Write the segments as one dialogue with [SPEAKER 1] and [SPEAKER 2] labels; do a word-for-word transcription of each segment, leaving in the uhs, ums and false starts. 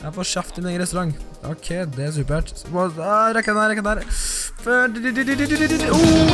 [SPEAKER 1] Jeg får kjeft i min egen restaurant. Ok, det er supert. Rekker den her, rekker den her. Oh!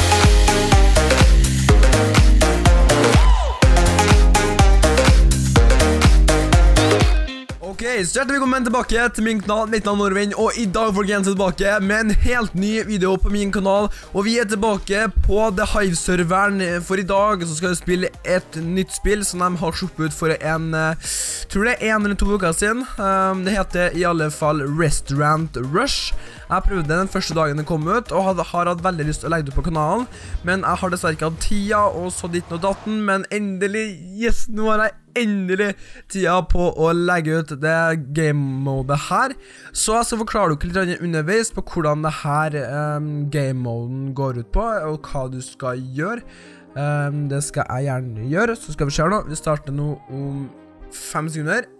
[SPEAKER 1] Ok, så hjertelig velkommen tilbake til min kanal, mitt navn er Norvin, og i dag folkens er tilbake med en helt ny video på min kanal, og vi er tilbake på The Hive-serveren. For i dag så skal vi spille et nytt spill som de har sluppet ut for en, tror det er en eller to uker siden. Um, det heter i alle fall Restaurant Rush. Jeg prøvde den første dagen den kom ut, og hadde, har hatt veldig lyst til å legge det på kanalen, men jeg har dessverre ikke hatt tida, og så ditt og datten, men endelig, yes, nå har jeg endelig tida på å legge ut det game-modet her. Så jeg skal forklare dere litt underveis på hvordan det her um, game-moden går ut på, og hva du skal gjøre. Um, det skal jeg gjerne gjøre, så skal vi se nå. Vi starter nå om fem sekunder.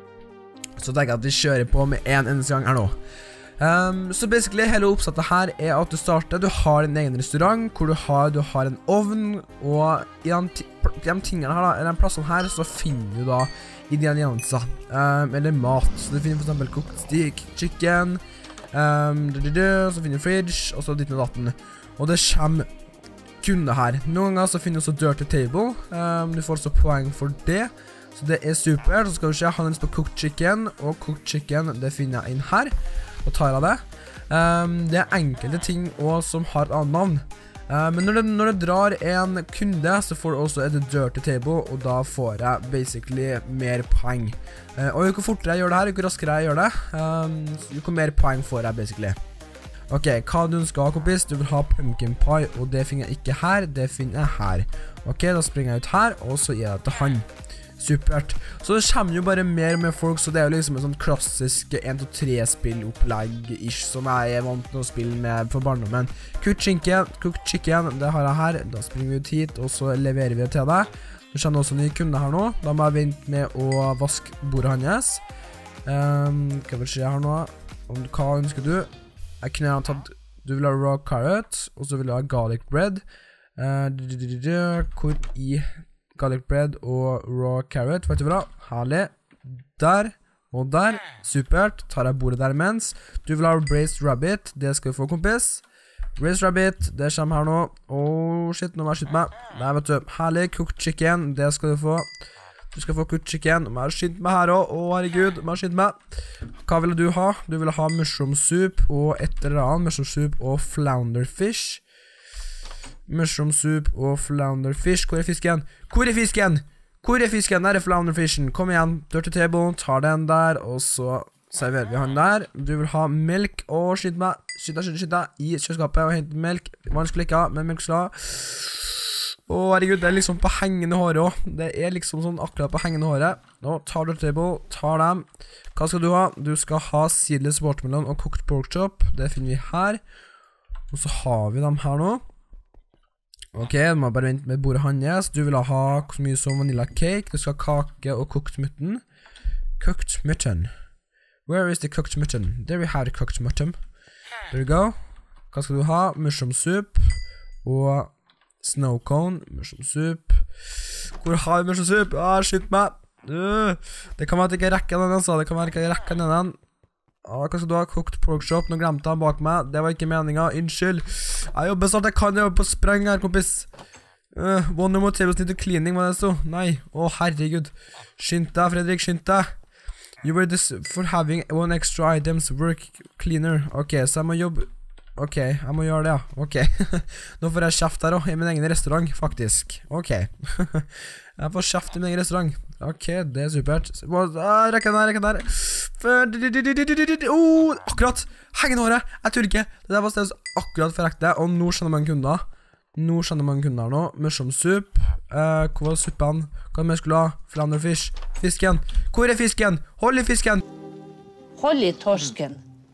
[SPEAKER 1] Så tenker jeg at vi kjører på med en eneste gang her nå. Um, så basically hele oppsettet her er at du starter, du har din egen restaurant hvor du har, du har en ovn, og i de, de tingene her da, i de plassene her så finner du da ingredienser, um, eller mat. Så du finner for eksempel cooked steak, chicken, um, du, du, du, så finner du fridge, og så ditt og datten. Og det kommer kunder her. Noen ganger så finner du også dirty table, um, du får også poeng for det. Så det er super. Så skal du se, han har lyst på cooked chicken, og cooked chicken, det finner jeg inn her. Og tar av det. Um, det er enkelte ting også som har et annet navn. Uh, men når du, når du drar en kunde, så får du også et dirty table, og da får jeg basically mer poeng. Uh, og jo fortere jeg gjør det her, jo raskere jeg gjør det, um, jo mer poeng får jeg basically. Ok, hva du ønsker å ha, kompis? Du vil ha pumpkin pie, og det finner jeg ikke her, det finner jeg her. Ok, da springer jeg ut her, og så gir jeg det til han. Supert. Så det kommer jo bare mer og mer folk, så det er jo liksom en sånn klassisk en to tre spill-opplegg-ish som jeg er vant til å spille med for barndommen. Cooked chicken, cooked chicken, det har jeg her. Da springer vi ut hit, og så leverer vi det til deg. Det kommer også nye kunder her nå. Da må jeg vente med å vaske bordet hans. Um, hva vil skje her nå? Hva ønsker du? Jeg kunne ha tatt, du vil ha raw carrot, og så vil du ha garlic bread. Uh, hvor i garlic bread og raw carrot, vet du hva? Herlig. Der, og der. Supert. Tar jeg bordet der imens. Du vil ha braised rabbit, det skal vi få, kompis. Braised rabbit, det kommer her nå. Åh, shit, nå må jeg skyte meg. Der, vet du. Herlig, cooked chicken, det skal du få. Du skal få cooked chicken. Nå må jeg skyte meg her også. Åh, herregud, nå må jeg skyte meg. Hva vil du ha? Du vil ha mushroom soup og et eller annet. Mushroom soup og flounder fish. Mushroom soup og flounder fish. Hvor er fisken? Hvor er fisken? Hvor er fisken? Der er flounder fishen. Kom igjen, dirty table, tar den der, og så serverer vi han der. Du vil ha melk, og skyt meg, skyt deg, skyt deg, i kjøleskapet og hente melk. Vanskelig ikke, men melk skal ha. Å, herregud, det er liksom på hengende håret også. Det er liksom sånn akkurat på hengende håret. Nå tar dirty table, tar dem. Hva skal du ha? Du skal ha seedless watermelon og cooked pork chop. Det finner vi her. Og så har vi dem her nå. Ok, du må bare vente med bordet hans. Du vil ha så mye som vanilla cake. Du skal ha kake og cooked mutton. Cooked mutton. Where is the cooked mutton? There we have the cooked mutton. There you go. Hva skal du ha? Mushroom soup og snow cone. Mushroom soup. Hvor har vi mushroom soup? Ah, skyt meg. Uh, det kan være at jeg ikke rekker den, altså. Det kan være at jeg ikke rekker den. Ah, hva skal du ha? Cooked pork chop. Nå glemte han bak meg. Det var ikke meningen. Unnskyld. Jeg jobber snart. Jeg kan jobbe på spreng her, kompis. Uh, one more tables need to cleaning, hva det så? Nei. Å, herregud. Skynd deg, Fredrik. Skynd deg. You were this for having one extra items work cleaner. Ok, så jeg må jobbe. Ok, jeg må gjøre det, ja. Ok. Nå får jeg kjeft her også, i min egen restaurant, faktisk. Ok. Jeg får kjeft i min egen restaurant. Ok, det er supert. Ah, rekker den her, rekker den her. Oh, akkurat. Hengende håret. Jeg tror ikke. Det der var stedet akkurat for ekte. Og nå skjønner man kunder. Nå skjønner man kunder nå. Mushroom soup. Uh, hvor var suppen? Hva mer skulle ha? Flounder fish. Fisken. Hvor er fisken? Hold i fisken.
[SPEAKER 2] Hold i torsken.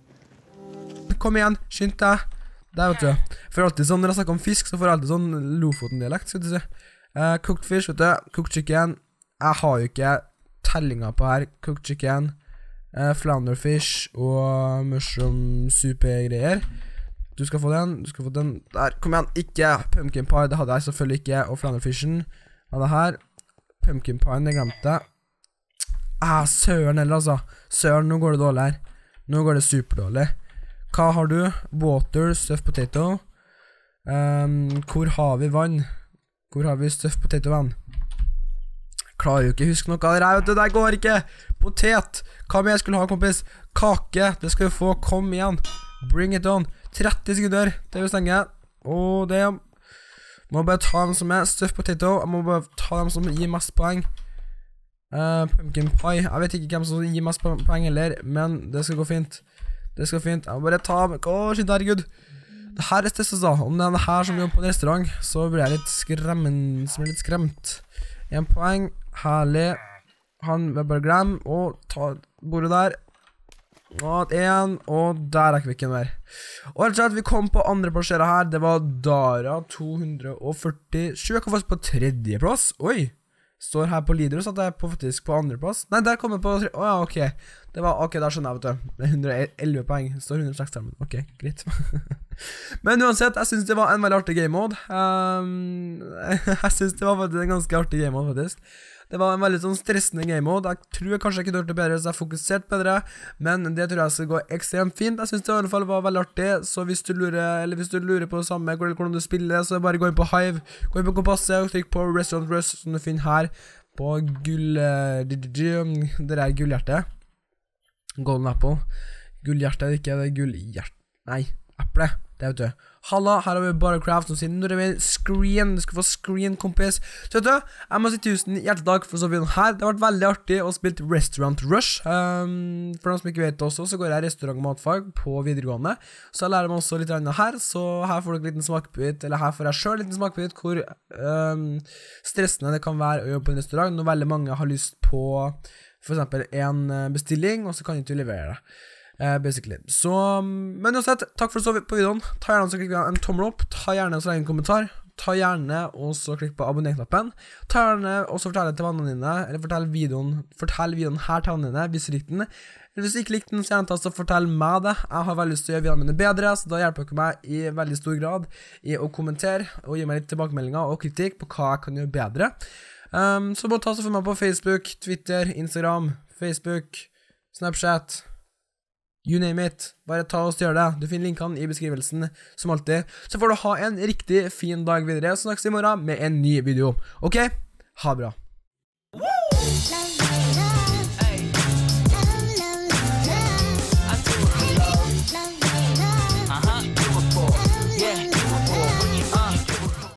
[SPEAKER 1] Kom igjen, skynd deg. Der, vet du. For alltid sånn, når jeg snakker om fisk, så får jeg alltid sånn Lofoten-dialekt, skal du si. Uh, cooked fish, vet du. Cooked chicken. Jeg har jo ikke tellinger på her. Cooked chicken, uh, flounder fish og mushroom soup-greier. Du skal få den, du skal få den. Der, kom igjen. Ikke pumpkin pie, det hadde jeg selvfølgelig ikke. Og flounder fishen. Og det her. Pumpkin pie, det glemte jeg. Ah, søren eller altså. Søren, nå går det dårlig her. Nå går det superdårlig. Hva har du? Water, stuffed potato. Um, hvor har vi vann? Hvor har vi stuffed potato vann? Klarer jo ikke huske noe av det her, vet du, det går ikke. Potet. Hva med jeg skulle ha, kompis? Kake, det skal vi få, kom igjen. Bring it on. tretti sekunder, det vil stenge. Og det må bare ta dem som er stuffed potato. Jeg må bare ta dem som gir mest poeng. Uh, pumpkin pie. Jeg vet ikke hvem som gir mest poeng heller, men det skal gå fint. Det skal gå fint. Jeg må bare ta dem. Åh, shit, herregud. Det her er stresset da. Om det er det her som jobber på en restaurant, så blir jeg litt skremt. Som er litt skremt. En poeng. Herlig. Han vil bare glemme. Og ta bordet der. Og en. Og der er ikke vi ikke mer. Og rett og slett, vi kom på andre plassere her. Det var Dara to hundre og førtisju. Jeg kom faktisk på tredje plass. Oi. Står her på leader, så at jeg er på, faktisk på andre plass. Nei, der kom jeg på... Åja, oh, ok. Det var... Ok, der skjønner jeg, vet du. Det er hundre og elleve poeng. Det står hundre og seks der, men ok, greit. Men uansett, jeg synes det var en veldig artig game mode. Um, jeg synes det var faktisk en ganske artig game mode, faktisk. Det var en veldig sånn stressende game mode. Jeg tror jeg kanskje ikke gjorde det bedre, så jeg fokuserte bedre. Men det tror jeg skal gå ekstremt fint. Jeg synes det i hvert fall var veldig artig. Så hvis du lurer, eller hvis du lurer på det samme, hvordan du spiller, så bare gå inn på Hive. Gå inn på kompasset og trykk på Restaurant Rush, som du finner her på gull... Det er gullhjerte. Golden Apple. Gullhjerte, ikke det er gullhjerte. Nei, eple. Det vet du. Halla, her har vi Barcraft som sier Nordavind Screen. Du skal få screen, kompis. Så vet du, jeg må si tusen hjertelig takk for så videoen her. Det har vært veldig artig å spille Restaurant Rush. Um, for noen som ikke vet det også, så går jeg restaurant- og matfag på videregående. Så jeg lærer meg også litt annet her. Så her får dere en liten smakbit, eller her får jeg selv en liten smakbit hvor um, stressende det kan være å jobbe på en restaurant når veldig mange har lyst på for eksempel en bestilling, og så kan ikke du levere det. Uh, basically. Så, men uansett, takk for å stå på videoen. Ta gjerne også klikk på en tommel opp. Ta gjerne også en kommentar. Ta gjerne også klikk på abonner-knappen. Ta gjerne også fortell det til vennene dine, eller fortell videoen, fortell videoen her til vennene dine, hvis du likte den. Eller hvis du ikke likte den, så gjerne ta og fortell meg det. Jeg har veldig lyst til å gjøre videoene mine bedre, så da hjelper dere meg i veldig stor grad i å kommentere, og gi meg litt tilbakemeldinger og kritikk på hva jeg kan gjøre bedre. Um, så bare ta så for meg på Facebook, Twitter, Instagram, Facebook, Snapchat, you name it. Bare ta og gjør det. Du finner linkene i beskrivelsen, som alltid. Så får du ha en riktig fin dag videre. Så snakkes i morgen med en ny video. Ok? Ha bra.